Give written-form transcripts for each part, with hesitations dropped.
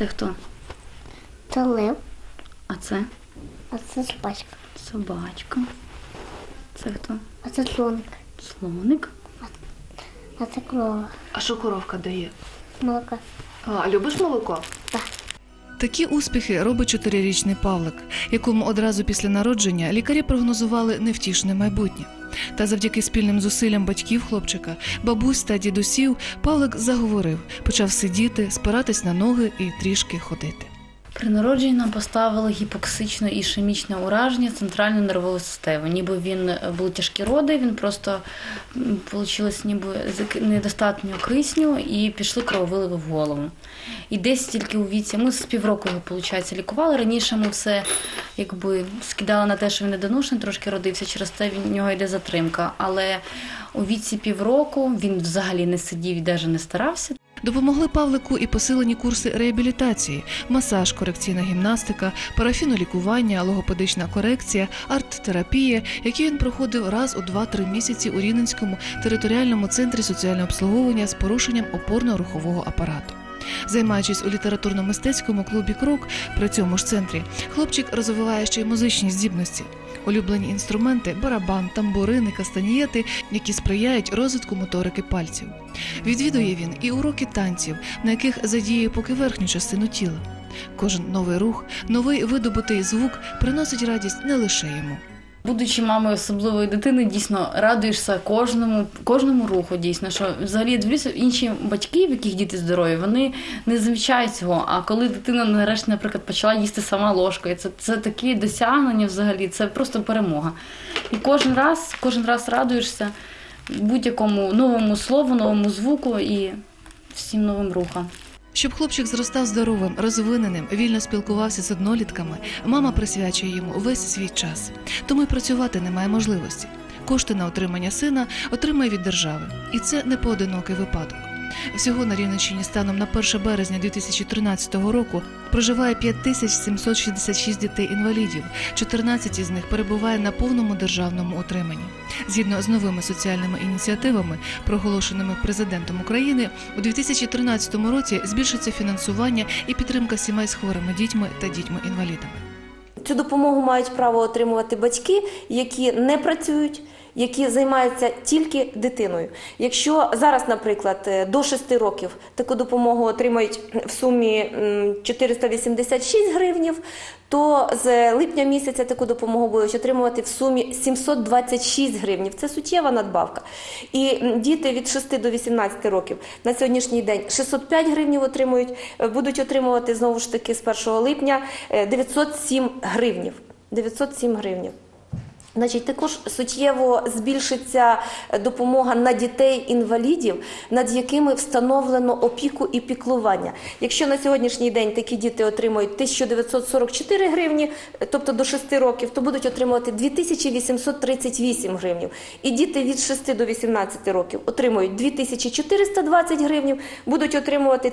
Це хто? Це лев, А це? а це собачка, Собачка. Це хто? а це слоник, Слоник. а це корова, А що коровка дає? молока. А любиш молоко? Такі успіхи робить 4-річний Павлик, якому одразу після народження лікарі прогнозували невтішне майбутнє. Та завдяки спільним зусиллям батьків хлопчика, бабусь та дідусів, Павлик заговорив, почав сидіти, спиратись на ноги і трішки ходити. При народженні нам поставили гіпоксичне ішемічне ураження центральної нервової системи. Ніби були тяжкі роди, він просто вийшло ніби недостатньо кисню і пішли крововиливи в голову. І десь тільки у віці, ми з півроку його, виходить, лікували. Раніше ми все скидали на те, що він недоношений, трошки родився, через те в нього йде затримка. Але у віці півроку він взагалі не сидів і навіть не старався. Допомогли Павлику і посилені курси реабілітації, масаж, корекційна гімнастика, парафінолікування, логопедична корекція, арт-терапія, які він проходив раз у 2-3 місяці у Рівненському територіальному центрі соціального обслуговування з порушенням опорно-рухового апарату. Займаючись у літературно-мистецькому клубі «Крок» при цьому ж центрі, хлопчик розвиває ще й музичні здібності. Улюблені інструменти – барабан, тамбурини, кастаньєти, які сприяють розвитку моторики пальців. Відвідує він і уроки танців, на яких задіює поки верхню частину тіла. Кожен новий рух, новий видобутий звук приносить радість не лише йому. Будучи мамою особливої дитини, дійсно радуєшся кожному руху, дійсно, що взагалі я дивлюся, інші батьки, в яких діти здорові, вони не замічають цього, а коли дитина нарешті, наприклад, почала їсти сама ложкою, це таке досягнення взагалі, це просто перемога. І кожен раз радуєшся будь-якому новому слову, новому звуку і всім новим рухам. Щоб хлопчик зростав здоровим, розвиненим, вільно спілкувався з однолітками, мама присвячує йому весь свій час. Тому й працювати немає можливості. Кошти на утримання сина отримає від держави. І це не поодинокий випадок. Всього на Рівненщині станом на 1 березня 2013 року проживає 5766 дітей-інвалідів, 14 із них перебуває на повному державному утриманні. Згідно з новими соціальними ініціативами, проголошеними президентом України, у 2013 році збільшиться фінансування і підтримка сімей з хворими дітьми та дітьми-інвалідами. Цю допомогу мають право отримувати батьки, які не працюють, які займаються тільки дитиною. Якщо зараз, наприклад, до 6 років таку допомогу отримають в сумі 486 гривнів, то з липня місяця таку допомогу будуть отримувати в сумі 726 гривнів. Це суттєва надбавка. І діти від 6 до 18 років на сьогоднішній день 605 гривнів отримують, будуть отримувати знову ж таки з 1 липня 907 гривнів. 907 гривнів. Значить, також суттєво збільшиться допомога на дітей-інвалідів, над якими встановлено опіку і піклування. Якщо на сьогоднішній день такі діти отримують 1944 гривні, тобто до 6 років, то будуть отримувати 2838 гривнів. І діти від 6 до 18 років отримують 2420 гривнів, будуть отримувати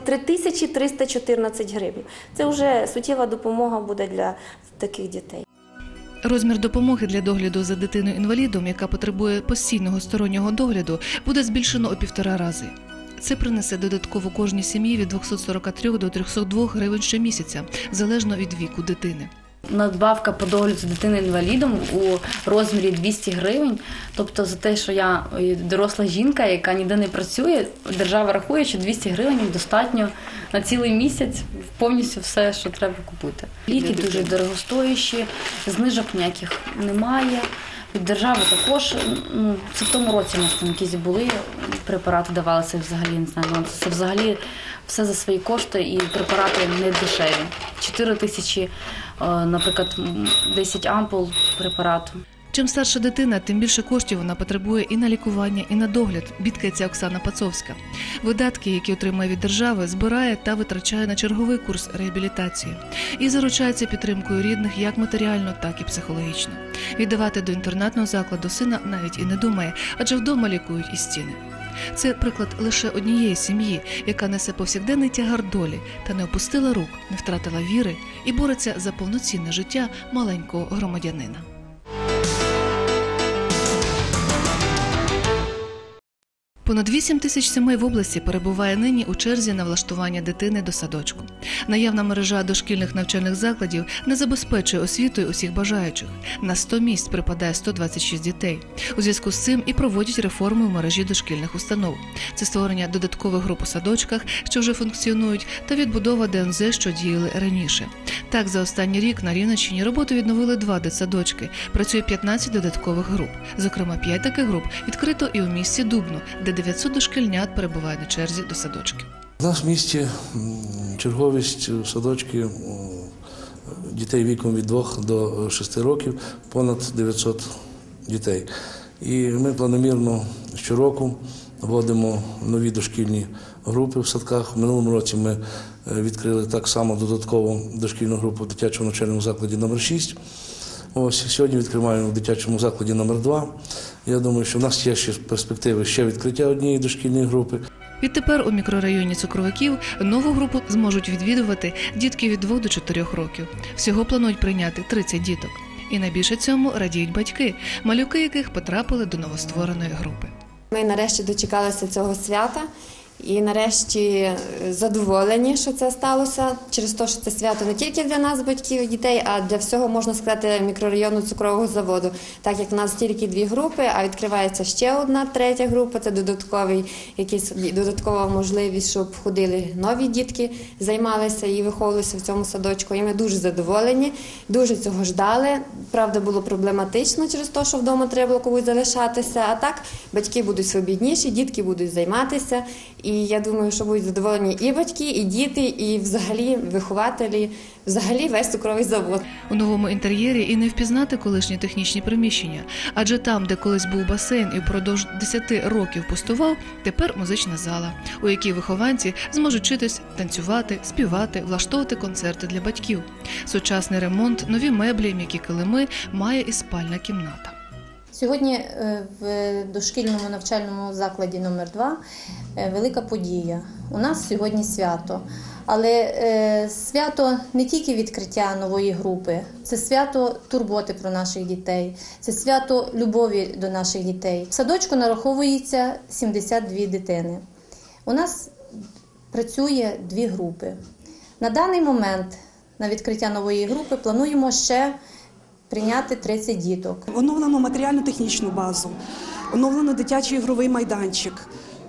3314 гривень. Це вже суттєва допомога буде для таких дітей. Розмір допомоги для догляду за дитиною-інвалідом, яка потребує постійного стороннього догляду, буде збільшено у 1,5 рази. Це принесе додатково кожній сім'ї від 243 до 302 гривень щомісяця, залежно від віку дитини. Надбавка по догляду за дитиною-інвалідом у розмірі 200 гривень. Тобто за те, що я доросла жінка, яка ніде не працює, держава рахує, що 200 гривень достатньо на цілий місяць повністю все, що треба купити. Ліки дуже дорогостоящі, знижок ніяких немає. Від держави також, це в тому році у нас там якісь були, препарати давалися взагалі, не знаю, це взагалі все за свої кошти і препарати не дешеві. 4 тисячі, наприклад, 10 ампул препарату. Чим старша дитина, тим більше коштів вона потребує і на лікування, і на догляд, бідкається Оксана Пацовська. Видатки, які отримує від держави, збирає та витрачає на черговий курс реабілітації. І заручається підтримкою рідних як матеріально, так і психологічно. Віддавати до інтернатного закладу сина навіть і не думає, адже вдома лікують і стіни. Це приклад лише однієї сім'ї, яка несе повсякденний тягар долі та не опустила рук, не втратила віри і бореться за повноцінне життя маленького громадянина. Понад 8 тисяч сімей в області перебуває нині у черзі на влаштування дитини до садочку. Наявна мережа дошкільних навчальних закладів не забезпечує освітою усіх бажаючих. На 100 місць припадає 126 дітей. У зв'язку з цим і проводять реформи в мережі дошкільних установ. Це створення додаткових груп у садочках, що вже функціонують, та відбудова ДНЗ, що діяли раніше. Так, за останній рік на Рівненщині роботу відновили 2 дитсадочки. Працює 15 додаткових груп. Зокрема, 5 таких груп відкрито і у місті Дубно, де 900 дошкільнят перебувають на черзі до садочків. У нас в місті черговість садочки дітей віком від 2 до 6 років понад 900 дітей. І ми планомірно щороку вводимо нові дошкільні групи в садках. В минулому році ми відкрили так само додаткову дошкільну групу в дитячому навчальному закладі номер 6. Сьогодні відкриваємо в дитячому закладі номер 2. Я думаю, що в нас є ще перспективи відкриття однієї дошкільної групи. Відтепер у мікрорайоні Цукровиків нову групу зможуть відвідувати дітки від 2 до 4 років. Всього планують прийняти 30 діток. І найбільше цьому радіють батьки, малюки яких потрапили до новоствореної групи. Ми нарешті дочекалися цього свята і нарешті задоволені, що це сталося, через те, що це свято не тільки для нас, батьків і дітей, а для всього, можна сказати, мікрорайону цукрового заводу. Так як в нас тільки 2 групи, а відкривається ще одна, 3-я група, це додаткова можливість, щоб ходили нові дітки, займалися і виховувалися в цьому садочку. І ми дуже задоволені, дуже цього ждали. Правда, було проблематично через те, що вдома треба було комусь залишатися, а так батьки будуть свобідніші, дітки будуть займатися. І я думаю, що будуть задоволені і батьки, і діти, і взагалі вихователі, взагалі весь цукровий завод. У новому інтер'єрі і не впізнати колишні технічні приміщення. Адже там, де колись був басейн і впродовж 10 років пустував, тепер музична зала, у якій вихованці зможуть вчитись танцювати, співати, влаштовувати концерти для батьків. Сучасний ремонт, нові меблі, м'які килими, має і спальна кімната. Сьогодні в дошкільному навчальному закладі номер 2 велика подія. У нас сьогодні свято. Але свято не тільки відкриття нової групи, це свято турботи про наших дітей, це свято любові до наших дітей. В садочку нараховується 72 дитини. У нас працює 2 групи. На даний момент на відкриття нової групи плануємо ще прийняти 30 діток. Оновлено матеріально-технічну базу, оновлено дитячий ігровий майданчик,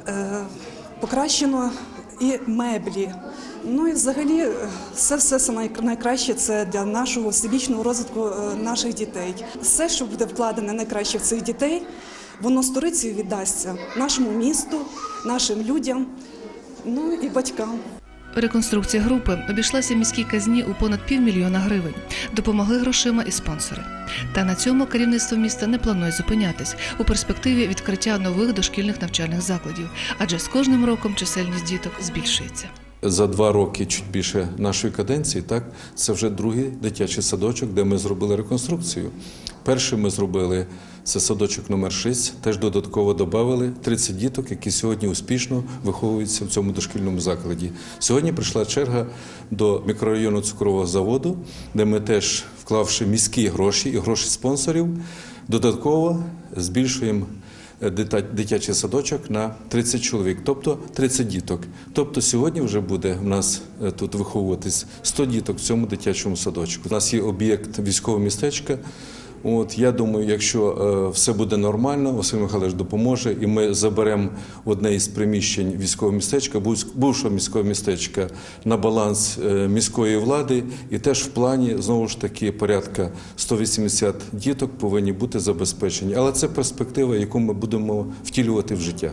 покращено і меблі. Ну і взагалі все найкраще це для нашого всебічного розвитку наших дітей. Все, що буде вкладене найкраще в цих дітей, воно сторицею віддасться нашому місту, нашим людям, ну і батькам. Реконструкція групи обійшлася міській казні у понад 500 000 гривень. Допомогли грошима і спонсори. Та на цьому керівництво міста не планує зупинятись у перспективі відкриття нових дошкільних навчальних закладів. Адже з кожним роком чисельність діток збільшується. За 2 роки, чуть більше нашої каденції, це вже 2-й дитячий садочок, де ми зробили реконструкцію. Перший ми зробили, це садочок номер 6, теж додатково додали 30 діток, які сьогодні успішно виховуються в цьому дошкільному закладі. Сьогодні прийшла черга до мікрорайону цукрового заводу, де ми теж, вклавши міські гроші і гроші спонсорів, додатково збільшуємо дитячий садочок на 30 чоловік, тобто 30 діток. Тобто сьогодні вже буде в нас тут виховуватись 100 діток в цьому дитячому садочку. У нас є об'єкт військового містечка. Я думаю, якщо все буде нормально, Василь Михайлович допоможе, і ми заберемо одне із приміщень військового містечка, бувшого міського містечка, на баланс міської влади, і теж в плані, знову ж таки, порядка 180 діток повинні бути забезпечені. Але це перспектива, яку ми будемо втілювати в життя.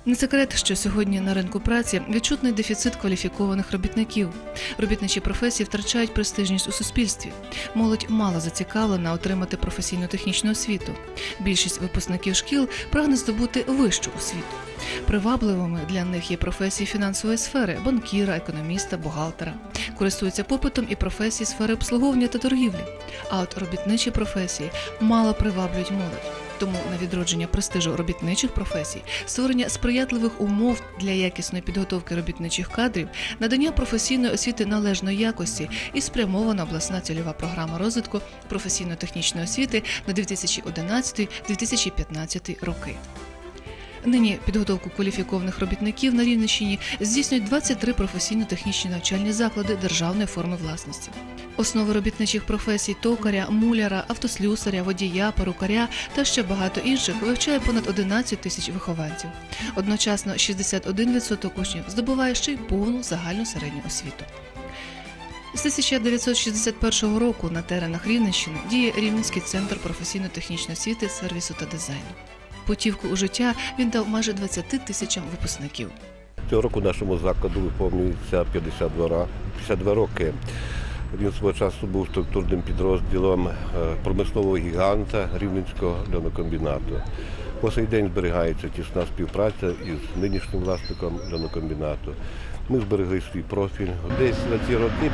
Не секрет, що сьогодні на ринку праці відчутний дефіцит кваліфікованих робітників. Робітничі професії втрачають престижність у суспільстві. Молодь мало зацікавлена отримати професійну технічну освіту. Більшість випускників шкіл прагне здобути вищу освіту. Привабливими для них є професії фінансової сфери – банкіра, економіста, бухгалтера. Користуються попитом і професії сфери обслуговування та торгівлі. А от робітничі професії мало приваблюють молодь. Тому на відродження престижу робітничих професій, створення сприятливих умов для якісної підготовки робітничих кадрів, надання професійної освіти належної якості і спрямована обласна цільова програма розвитку професійно-технічної освіти на 2011-2015 роки. Нині підготовку кваліфікованих робітників на Рівненщині здійснюють 23 професійно-технічні навчальні заклади державної форми власності. Основи робітничих професій токаря, муляра, автослюсаря, водія, перукаря та ще багато інших вивчає понад 11 тисяч вихованців. Одночасно 61% учнів здобуває ще й повну загальну середню освіту. З 1961 року на теренах Рівненщини діє Рівненський центр професійно-технічної освіти, сервісу та дизайну. Путівку у життя він дав майже 20 тисячам випускників. Цього року нашому закладу виповнюється 52 роки. Він свого часу був структурним підрозділом промислового гіганта Рівненського льонокомбінату. По сей день зберігається тісна співпраця із нинішнім власником льонокомбінату. Ми зберегли свій профіль. Десь на ці роки,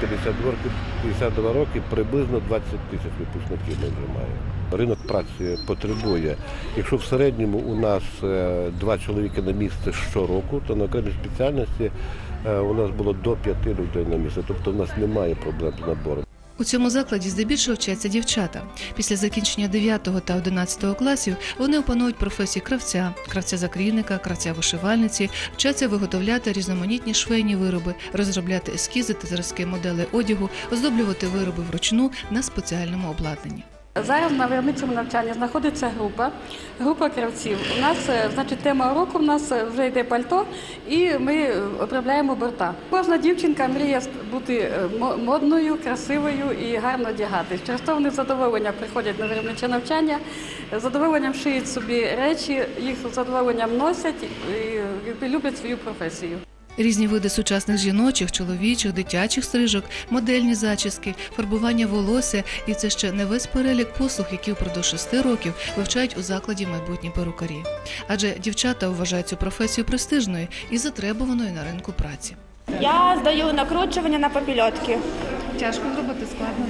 52 роки, приблизно 20 тисяч випускників ми вже маємо. Ринок праці потребує. Якщо в середньому у нас 2 чоловіки на місце щороку, то на окремій спеціальності у нас було до 5 людей на місце. Тобто в нас немає проблем з набором. У цьому закладі здебільшого вчаться дівчата. Після закінчення 9 та 11 класів вони опанують професії кравця, кравця-закрійника, кравця-вишивальниці, вчаться виготовляти різноманітні швейні вироби, розробляти ескізи та зразки моделей одягу, оздоблювати вироби вручну на спеціальному обладнанні. Зараз на виробничому навчанні знаходиться група кравців. У нас, тема уроку в нас вже йде пальто, і ми обробляємо борта. Кожна дівчинка мріє бути модною, красивою і гарно одягатись. Через то вони з задоволенням приходять на виробниче навчання, з задоволенням шиють собі речі, їх з задоволенням носять і люблять свою професію. Різні види сучасних жіночих, чоловічих, дитячих стрижок, модельні зачіски, фарбування волосся – і це ще не весь перелік послуг, які впродовж 6 років вивчають у закладі майбутні перукарі. Адже дівчата вважають цю професію престижною і затребуваною на ринку праці. Я здаю накручування на попільотки. Тяжко зробити, складно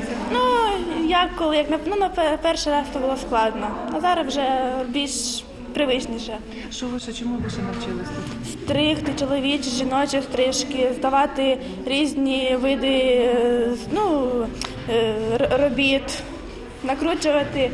це? На перший раз це було складно, а зараз вже більш привичніше. Чому ви ще навчилися? Стригти чоловічі, жіночі стрижки, здавати різні види робіт, накручувати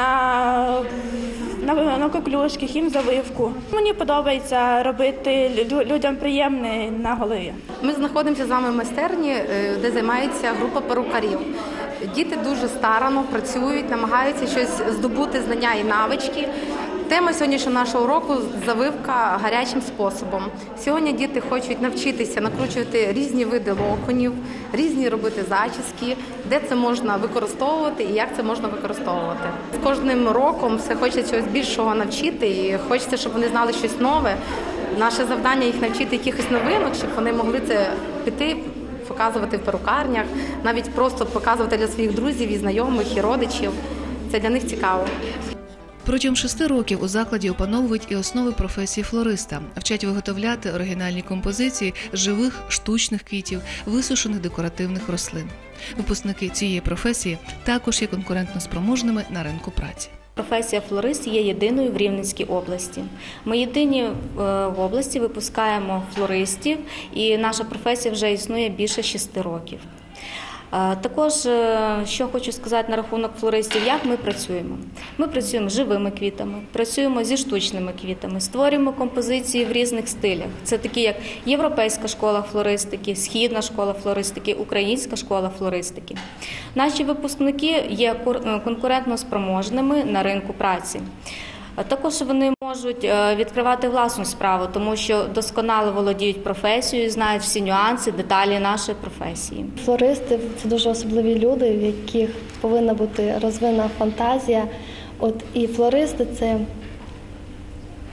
на коклюшки, хімзавивку. Мені подобається робити людям приємне на голові. Ми знаходимося з вами в майстерні, де займається група перукарів. Діти дуже старанно працюють, намагаються щось здобути знання і навички. Тема сьогоднішнього нашого уроку – завивка гарячим способом. Сьогодні діти хочуть навчитися накручувати різні види локонів, різні робити зачіски, де це можна використовувати і як це можна використовувати. З кожним роком все хочеться чогось більшого навчити і хочеться, щоб вони знали щось нове. Наше завдання – їх навчити якихось новинок, щоб вони могли це піти, показувати в перукарнях, навіть просто показувати для своїх друзів і знайомих, і родичів. Це для них цікаво. Протягом 6 років у закладі опановують і основи професії флориста. Вчать виготовляти оригінальні композиції з живих штучних квітів, висушених декоративних рослин. Випускники цієї професії також є конкурентноспроможними на ринку праці. Професія флорист є єдиною в Рівненській області. Ми єдині в області випускаємо флористів, і наша професія вже існує більше 6 років. Також, що хочу сказати на рахунок флористів, як ми працюємо. Ми працюємо з живими квітами, працюємо зі штучними квітами, створюємо композиції в різних стилях. Це такі, як Європейська школа флористики, Східна школа флористики, Українська школа флористики. Наші випускники є конкурентно спроможними на ринку праці. Також вони можуть відкривати власну справу, тому що досконало володіють професією, знають всі нюанси, деталі нашої професії. Флористи – це дуже особливі люди, в яких повинна бути розвинена фантазія. І флористи – це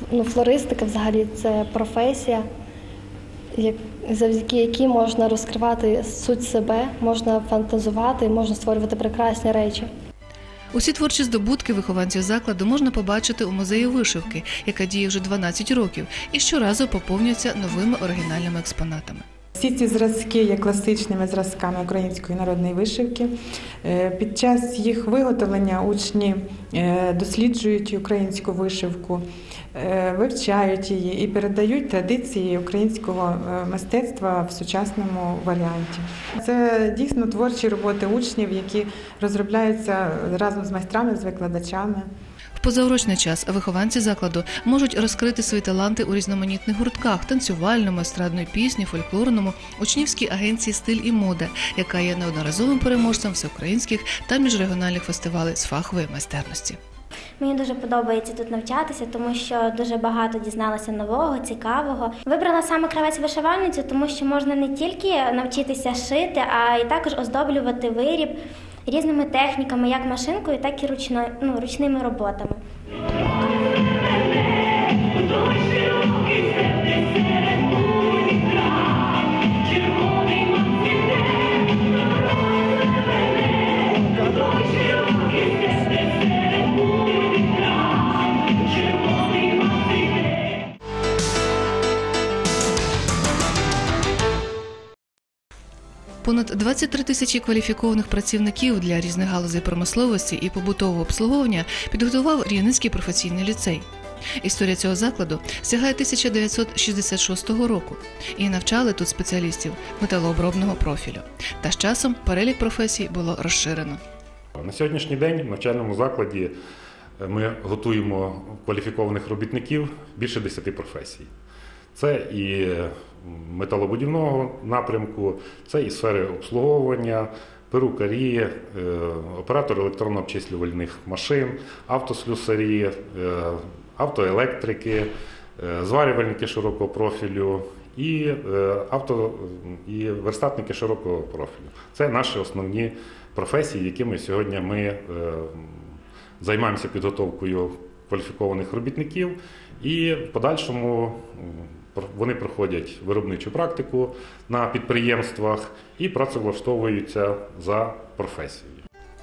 флористика взагалі це професія, завдяки якій можна розкривати суть себе, можна фантазувати, можна створювати прекрасні речі. Усі творчі здобутки вихованців закладу можна побачити у музеї вишивки, яка діє вже 12 років і щоразу поповнюється новими оригінальними експонатами. Всі ці зразки є класичними зразками української народної вишивки. Під час їх виготовлення учні досліджують українську вишивку, вивчають її і передають традиції українського мистецтва в сучасному варіанті. Це дійсно творчі роботи учнів, які розробляються разом з майстрами, з викладачами. В позаурочний час вихованці закладу можуть розкрити свої таланти у різноманітних гуртках – танцювальному, естрадної пісні, фольклорному, учнівській агенції «Стиль і мода», яка є неодноразовим переможцем всеукраїнських та міжрегіональних фестивалів з фахової майстерності. Мені дуже подобається тут навчатися, тому що дуже багато дізналася нового, цікавого. Вибрала саме кравець-вишивальницю, тому що можна не тільки навчитися шити, а й також оздоблювати виріб різними техніками, як машинкою, так і ручними роботами. Понад 23 тисячі кваліфікованих працівників для різних галузей промисловості і побутового обслуговування підготував Рівненський професійний ліцей. Історія цього закладу сягає 1966 року і навчали тут спеціалістів металообробного профілю. Та з часом перелік професій було розширено. На сьогоднішній день в навчальному закладі ми готуємо кваліфікованих робітників більше 10 професій. Це і металобудівного напрямку, це і сфери обслуговування, перукарі, оператори електронно-обчислювальних машин, автослюсарі, автоелектрики, зварювальники широкого профілю і верстатники широкого профілю. Це наші основні професії, якими сьогодні ми займаємося підготовкою кваліфікованих робітників, і в подальшому вони проходять виробничу практику на підприємствах і працевлаштовуються за професією.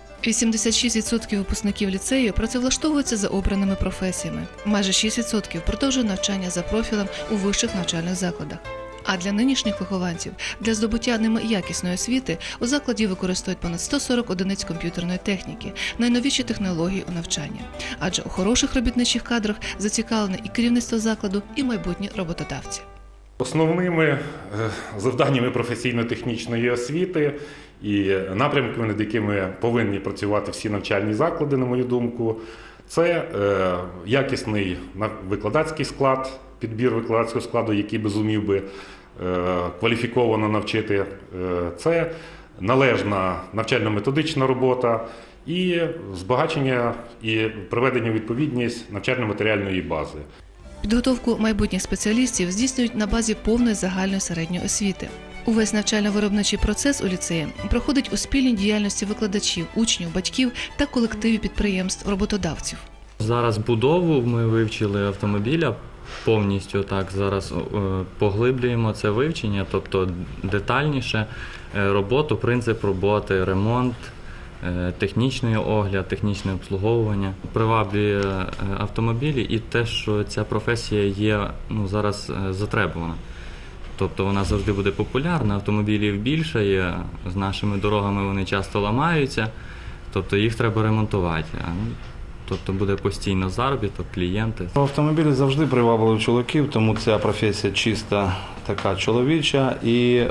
86% випускників ліцею працевлаштовуються за обраними професіями. Майже 6% продовжують навчання за профілем у вищих навчальних закладах. А для нинішніх вихованців, для здобуття ними якісної освіти, у закладі використовують понад 140 одиниць комп'ютерної техніки, найновіші технології у навчанні. Адже у хороших робітничих кадрах зацікавлене і керівництво закладу, і майбутні роботодавці. Основними завданнями професійно-технічної освіти і напрямками, над якими повинні працювати всі навчальні заклади, на мою думку, це якісний викладацький склад, підбір викладацького складу, який би зумів би кваліфіковано навчити. Це належна навчально-методична робота і збагачення і приведення у відповідність навчально-матеріальної бази. Підготовку майбутніх спеціалістів здійснюють на базі повної загальної середньої освіти. Увесь навчально-виробничий процес у ліцеї проходить у спільній діяльності викладачів, учнів, батьків та колективів підприємств, роботодавців. Зараз будову ми вивчили автомобіля повністю, так, зараз поглиблюємо це вивчення, тобто детальніше роботу, принцип роботи, ремонт, технічний огляд, технічне обслуговування. Приваблює автомобілі і те, що ця професія є зараз затребувана. Тобто вона завжди буде популярна, автомобілів більше є, з нашими дорогами вони часто ламаються, тобто їх треба ремонтувати. Тобто буде постійно заробіток, клієнти. Автомобілі завжди привабили чоловіків, тому ця професія чиста така чоловіча. І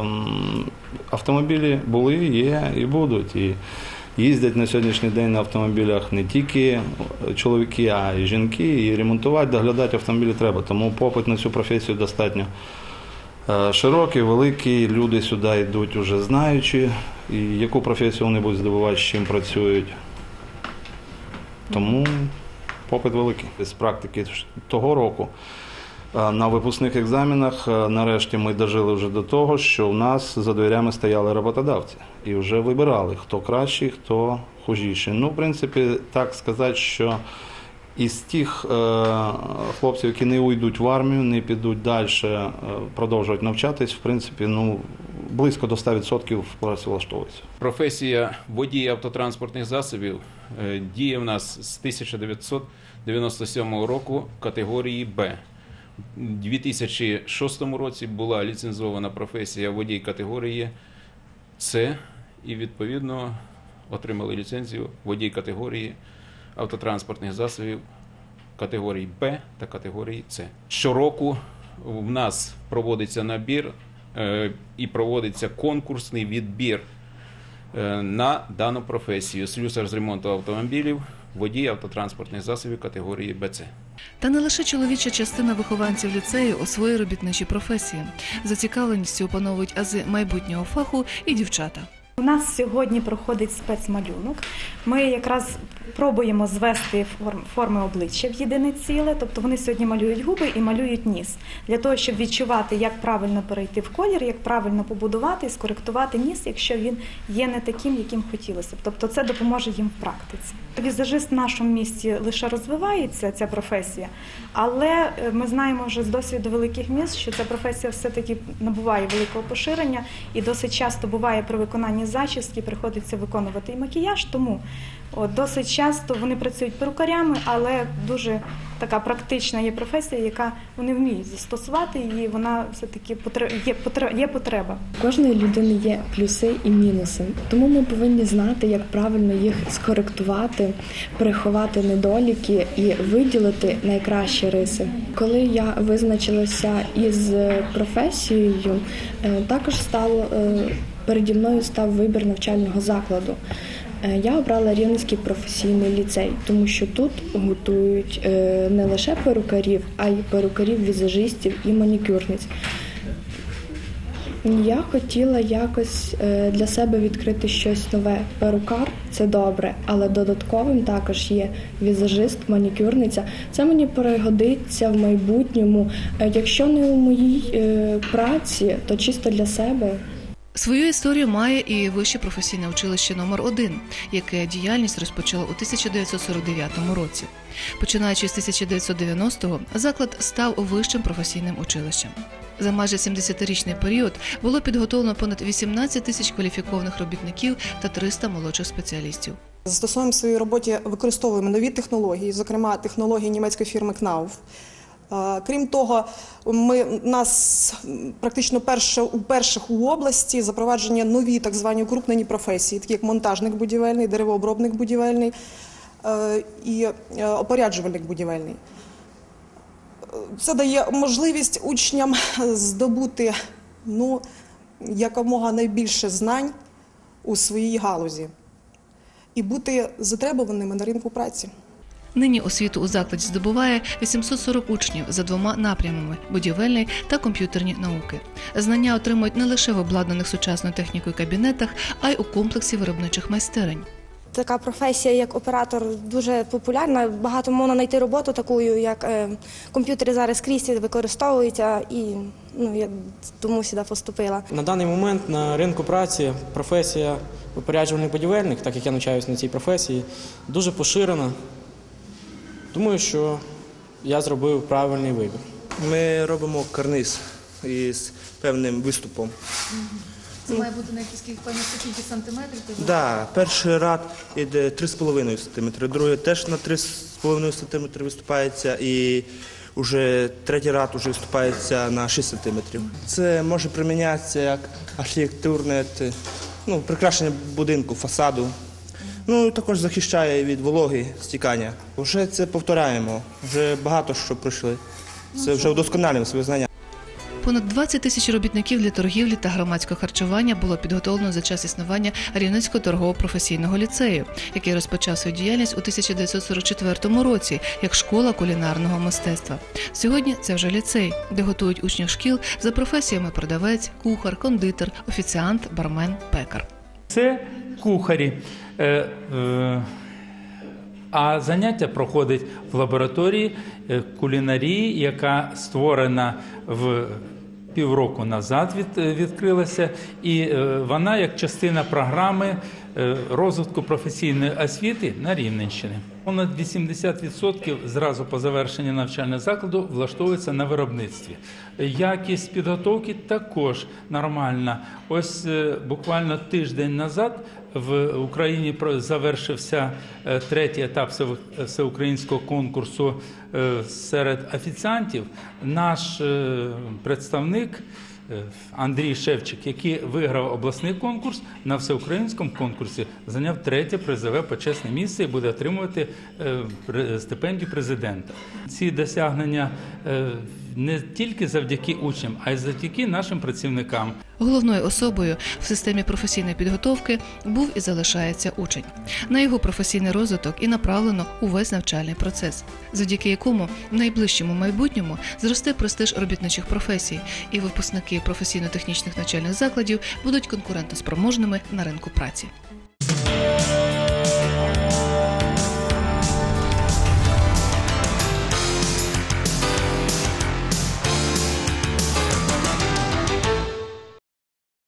автомобілі були, є і будуть. І їздять на сьогоднішній день на автомобілях не тільки чоловіки, а й жінки. І ремонтувати, доглядати автомобілі треба. Тому попит на цю професію достатньо широкий, великий. Люди сюди йдуть вже знаючи, і яку професію вони будуть здобувати, з чим працюють. Тому попит великий. З практики того року на випускних екзаменах нарешті ми дожили вже до того, що у нас за дверями стояли роботодавці і вже вибирали, хто кращий, хто хужіший. В принципі, так сказати, що із тих хлопців, які не уйдуть в армію, не підуть далі, продовжують навчатись, в принципі, близько до 100% працевлаштовуються. Професія водія автотранспортних засобів діє в нас з 1997 року категорії Б. У 2006 році була ліцензована професія водій категорії С і, відповідно, отримали ліцензію водій категорії автотранспортних засобів категорії Б та категорії С. Щороку в нас проводиться набір і проводиться конкурсний відбір на дану професію. Слюсар з ремонту автомобілів, водій автотранспортних засобів категорії БЦ. Та не лише чоловіча частина вихованців ліцею освоює робітничі професії. Зацікавленістю опановують ази майбутнього фаху і дівчата. У нас сьогодні проходить спецмалюнок. Ми якраз пробуємо звести форми обличчя в єдине ціле, тобто вони сьогодні малюють губи і малюють ніс, для того, щоб відчувати, як правильно перейти в колір, як правильно побудувати і скоректувати ніс, якщо він є не таким, яким хотілося б. Тобто це допоможе їм в практиці. Візажист в нашому місті лише розвивається, ця професія, але ми знаємо вже з досвіду великих міст, що ця професія все-таки набуває великого поширення і досить часто буває при виконанні зачіски, приходиться виконувати і макіяж, тому досить часто вони працюють перукарями, але дуже така практична є професія, яка вони вміють застосувати, і вона все-таки є потреба. У кожної людини є плюси і мінуси, тому ми повинні знати, як правильно їх скоректувати, приховати недоліки і виділити найкращі риси. Коли я визначилася із професією, також переді мною став вибір навчального закладу. Я обрала Рівненський професійний ліцей, тому що тут готують не лише перукарів, а й перукарів, візажистів і манікюрниць. Я хотіла якось для себе відкрити щось нове. Перукар – це добре, але додатковим також є візажист, манікюрниця. Це мені пригодиться в майбутньому, якщо не у моїй праці, то чисто для себе. Свою історію має і Вище професійне училище номер 1, яке діяльність розпочало у 1949 році. Починаючи з 1990-го, заклад став вищим професійним училищем. За майже 70-річний період було підготовлено понад 18 тисяч кваліфікованих робітників та 300 молодших спеціалістів. Застосовуємо в своїй роботі, використовуємо нові технології, зокрема технології німецької фірми Knauf. Крім того, у нас практично перших у області запровадження нові так звані укрупнені професії, такі як монтажник будівельний, деревообробник будівельний і опоряджувальник будівельний. Це дає можливість учням здобути якомога найбільше знань у своїй галузі і бути затребуваними на ринку праці. Нині освіту у закладі здобуває 840 учнів за 2 напрямами – будівельні та комп'ютерні науки. Знання отримують не лише в обладнаних сучасною технікою кабінетах, а й у комплексі виробничих майстерень. Така професія, як оператор, дуже популярна. Багато можна знайти роботу таку, як комп'ютери зараз скрізь використовуються, і я тому сюди поступила. На даний момент на ринку праці професія опоряджувальник будівельник, так як я навчаюся на цій професії, дуже поширена. Думаю, що я зробив правильний вибір. Ми робимо карниз із певним виступом. Це має бути на якісь певні сантиметрів? Так, перший ряд йде 3,5 см, другий теж на 3,5 см виступається, і вже третій ряд виступається на 6 см. Це може примінятися як архітектурне прикрашення будинку, фасаду. Також захищає від вологи, стікання. Вже це повторяємо, вже багато що пройшли. Це вже вдосконалюємо свої знання. Понад 20 тисяч робітників для торгівлі та громадського харчування було підготовлено за час існування Рівненського торгово-професійного ліцею, який розпочав свою діяльність у 1944 році як школа кулінарного мистецтва. Сьогодні це вже ліцей, де готують учнів шкіл за професіями продавець, кухар, кондитер, офіціант, бармен, пекар. Це кухарі. А заняття проходить в лабораторії кулінарії, яка створена півроку назад відкрилася, і вона як частина програми розвитку професійної освіти на Рівненщині. Понад 80% зразу по завершенні навчального закладу влаштовується на виробництві. Якість підготовки також нормальна. Ось буквально тиждень назад в Україні завершився третій етап всеукраїнського конкурсу серед офіціантів. Наш представник Андрій Шевчик, який виграв обласний конкурс, на всеукраїнському конкурсі зайняв третє призове почесне місце і буде отримувати стипендію президента. Ці досягнення не тільки завдяки учням, а й завдяки нашим працівникам. Головною особою в системі професійної підготовки був і залишається учень. На його професійний розвиток і направлено увесь навчальний процес, завдяки якому в найближчому майбутньому зросте престиж робітничих професій, і випускники професійно-технічних навчальних закладів будуть конкурентоспроможними на ринку праці.